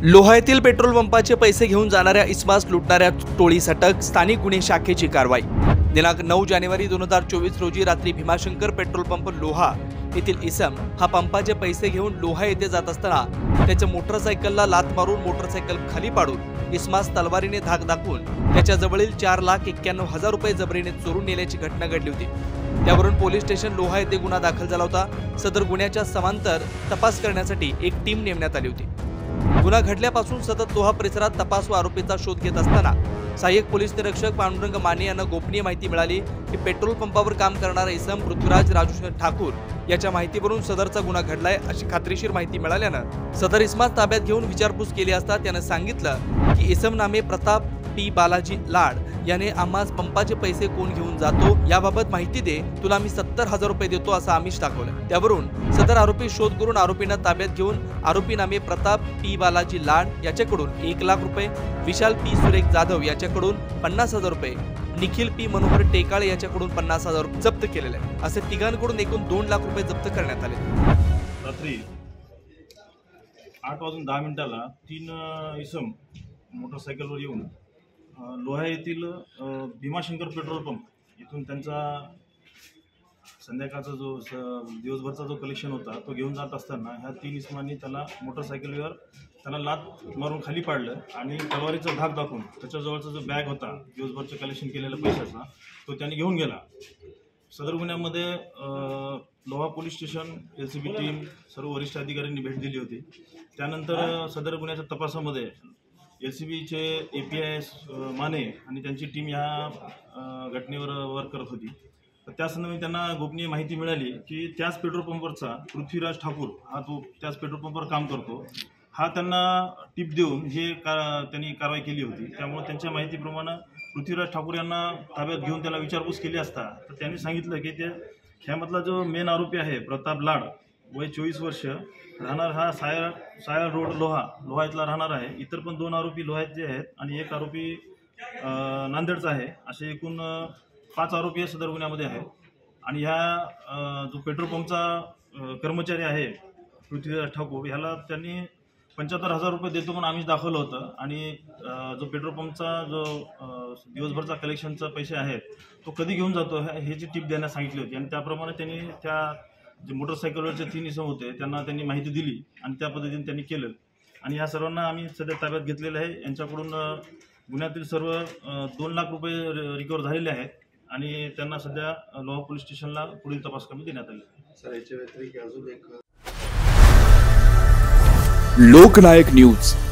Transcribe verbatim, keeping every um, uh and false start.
लोहा येथील पेट्रोल पंपाचे पैसे घेऊन जाणाऱ्या इस्मास लुटणाऱ्या टोळीस अटक। स्थानिक गुन्हे शाखेची कारवाई। दिनांक नऊ जानेवारी दोन हजार चोवीस रोजी रात्री भीमाशंकर पेट्रोल पंप लोहा येथील इसम हा पंपाचे पैसे घेऊन लोहा येथे जात असताना त्याच्या मोटरसायकलला लात मारून मोटरसायकल खाली पाडून इस्मास तलवारीने धाक दाखवून त्याच्या जवळील चार लाख एक्क्याण्णव हजार रुपये जबरीने चोरून नेल्याची घटना घडली होती। त्यावरून पोलीस स्टेशन लोहा येथे गुन्हा दाखल झाला होता। सदर गुन्ह्याच्या समांतर तपास करण्यासाठी एक टीम नेमण्यात आली होती। गुन्हा घडल्यापासून सतत लोहा परिसरात तपास व आरोपीचा शोध घेत असताना सहाय्यक पोलीस निरीक्षक पांडुरंग माने यांना गोपनीय माहिती मिळाली की पेट्रोल पंपावर काम करणारा इसम पृथ्वीराज राजू ठाकूर याच्या माहितीवरून सदरचा गुन्हा घडलाय अशी खात्रीशीर माहिती मिळाल्यानं सदर इस्मास ताब्यात घेऊन विचारपूस केली असता त्याने सांगितलं की इसम नामे प्रताप पी बालाजी लाड याने आम्हास पंपाचे पैसे कोण घेऊन जातो याबाबत माहिती दे, तुला मी सत्तर हजार रुपये देतो असं आमिष दाखवलं। त्यावरून सदर आरोपी शोध करून आरोपींना ताब्यात घेऊन आरोपी नामे प्रताप पी बालाजी लाड याच्याकडून एक लाख रुपये, विशाल पी सुरेख जाधव याच्याकडून पन्नास हजार रुपये, निखिल पी मनोहर टेकाळे याच्याकडून पन्नास हजार रुपये जप्त केलेले आहे। असे तिघांकडून एकूण दोन लाख रुपये जप्त करण्यात आले। रात्री आठ वाजून दहा मिनिटाला तीन इसम मोटरसायकलवर येऊन लोहा येथील भीमाशंकर पेट्रोल पंप इथून त्यांचा संध्याकाळचा जो दिवसभरचा जो कलेक्शन होता तो घेऊन जात असताना ह्या तीन इसमांनी त्याला मोटरसायकलवर त्याला लात मारून खाली पाडलं आणि तलवारीचा धाक दाखवून त्याच्याजवळचा जो बॅग होता दिवसभरचं कलेक्शन केलेला पैशाचा तो त्यांनी घेऊन गेला। सदर गुन्ह्यामध्ये Loha police station, L C B team, सर्व वरिष्ठ अधिकाऱ्यांनी भेट दिली होती। त्यानंतर सदर गुन्ह्याच्या तपासामध्ये एल सी बीचे ए पी आय माने आणि त्यांची टीम ह्या घटनेवर वर्क करत होती। तर त्यासंदर्भात त्यांना गोपनीय माहिती मिळाली की त्याच पेट्रोल पंपवरचा पृथ्वीराज ठाकूर हा तो त्याच पेट्रोल पंपवर काम करतो, हा त्यांना टिप देऊन हे का त्यांनी कारवाई केली होती। त्यामुळे त्यांच्या माहितीप्रमाणे पृथ्वीराज ठाकूर यांना ताब्यात घेऊन त्याला विचारपूस केली असता तर त्यांनी सांगितलं की ते ह्यामधला जो मेन आरोपी आहे प्रताप लाड, वय चोवीस वर्ष, राहणार हा साया साया रोड लोहा लोहा इथला राहणार आहे। इतर पण दोन आरोपी लोहाचे आहेत आणि एक आरोपी नांदेडचा आहे। असे एकूण पाच आरोपी सदर गुन्ह्यामध्ये आहेत। आणि ह्या जो पेट्रोल पंपचा कर्मचारी आहे पृथ्वीराज ठाकूर ह्याला त्यांनी पंच्याहत्तर हजार रुपये देतो म्हणून आम्हीच दाखवलं होतं आणि जो पेट्रोल पंपचा जो दिवसभरचा कलेक्शनचा पैसे आहेत तो कधी घेऊन जातो ह्याची टिप देण्यास सांगितली होती। आणि त्याप्रमाणे त्यांनी त्या जे मोटरसायकलवरचे तीन इसम होते त्यांना त्यांनी माहिती दिली आणि त्या पद्धतीने त्यांनी केलं। आणि या सर्वांना आम्ही सध्या ताब्यात घेतलेलं आहे। यांच्याकडून गुन्ह्यातील सर्व दोन लाख रुपये रिकवर झालेले आहेत आणि त्यांना सध्या लोहा पोलीस स्टेशनला पुढील तपास कमी देण्यात आली। सर याच्या व्यतिरिक्त अजून एक लोकनायक न्यूज।